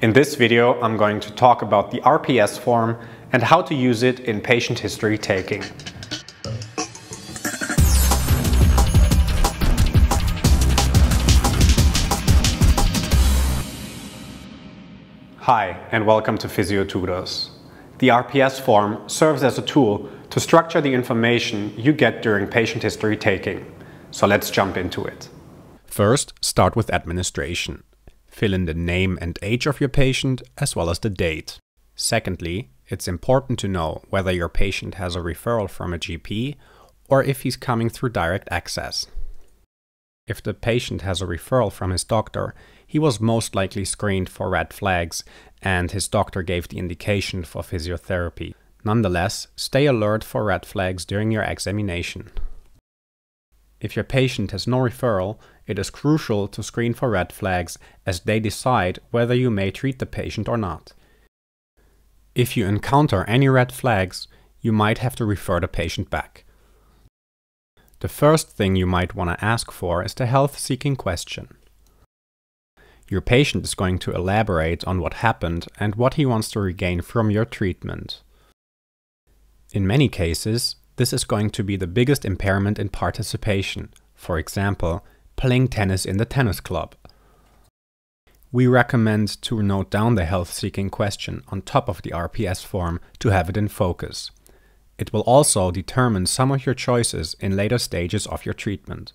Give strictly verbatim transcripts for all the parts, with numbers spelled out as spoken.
In this video, I'm going to talk about the R P S form and how to use it in patient history taking. Hi, and welcome to PhysioTutors. The R P S form serves as a tool to structure the information you get during patient history taking. So let's jump into it. First, start with administration. Fill in the name and age of your patient as well as the date. Secondly, it's important to know whether your patient has a referral from a G P or if he's coming through direct access. If the patient has a referral from his doctor, he was most likely screened for red flags and his doctor gave the indication for physiotherapy. Nonetheless, stay alert for red flags during your examination. If your patient has no referral, it is crucial to screen for red flags as they decide whether you may treat the patient or not. If you encounter any red flags, you might have to refer the patient back. The first thing you might want to ask for is the health-seeking question. Your patient is going to elaborate on what happened and what he wants to regain from your treatment. In many cases, this is going to be the biggest impairment in participation, for example, playing tennis in the tennis club. We recommend to note down the health-seeking question on top of the R P S form to have it in focus. It will also determine some of your choices in later stages of your treatment.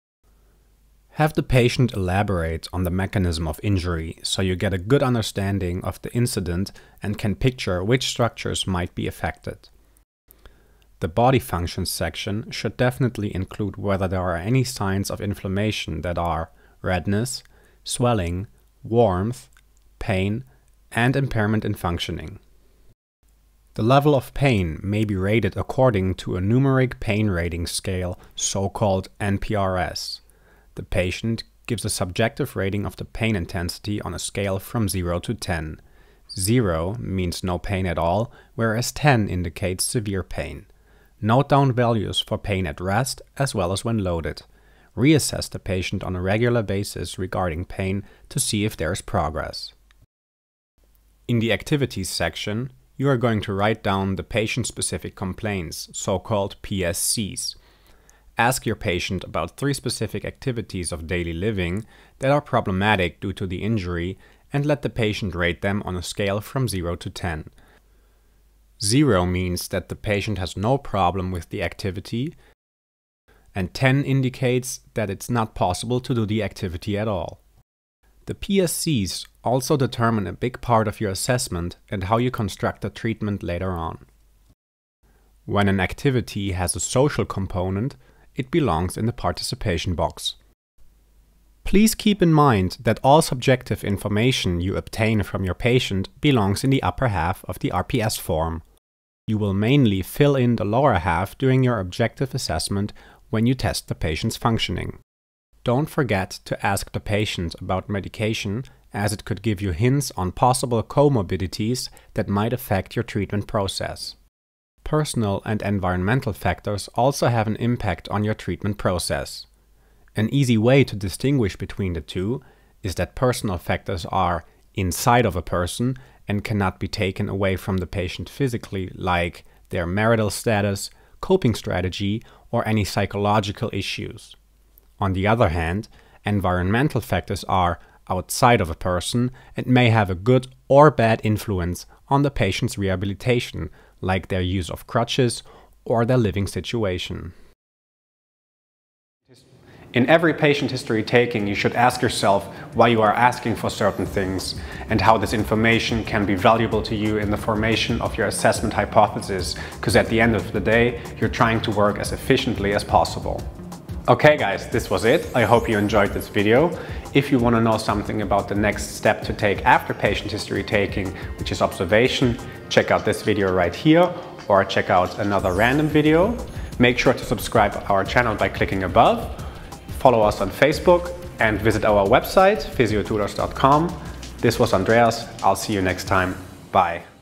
Have the patient elaborate on the mechanism of injury so you get a good understanding of the incident and can picture which structures might be affected. The body functions section should definitely include whether there are any signs of inflammation that are redness, swelling, warmth, pain, and impairment in functioning. The level of pain may be rated according to a numeric pain rating scale, so-called N P R S. The patient gives a subjective rating of the pain intensity on a scale from zero to ten. zero means no pain at all, whereas ten indicates severe pain. Note down values for pain at rest as well as when loaded. Reassess the patient on a regular basis regarding pain to see if there is progress. In the activities section, you are going to write down the patient-specific complaints, so-called P S Cs. Ask your patient about three specific activities of daily living that are problematic due to the injury and let the patient rate them on a scale from zero to ten. zero means that the patient has no problem with the activity, and ten indicates that it's not possible to do the activity at all. The P S Cs also determine a big part of your assessment and how you construct the treatment later on. When an activity has a social component, it belongs in the participation box. Please keep in mind that all subjective information you obtain from your patient belongs in the upper half of the R P S form. You will mainly fill in the lower half during your objective assessment when you test the patient's functioning. Don't forget to ask the patient about medication, as it could give you hints on possible comorbidities that might affect your treatment process. Personal and environmental factors also have an impact on your treatment process. An easy way to distinguish between the two is that personal factors are inside of a person and cannot be taken away from the patient physically, like their marital status, coping strategy, or any psychological issues. On the other hand, environmental factors are outside of a person and may have a good or bad influence on the patient's rehabilitation, like their use of crutches or their living situation. In every patient history taking, you should ask yourself why you are asking for certain things and how this information can be valuable to you in the formation of your assessment hypothesis, because at the end of the day, you're trying to work as efficiently as possible. Okay guys, this was it. I hope you enjoyed this video. If you want to know something about the next step to take after patient history taking, which is observation, check out this video right here or check out another random video. Make sure to subscribe to our channel by clicking above. Follow us on Facebook and visit our website, physio tutors dot com. This was Andreas. I'll see you next time. Bye.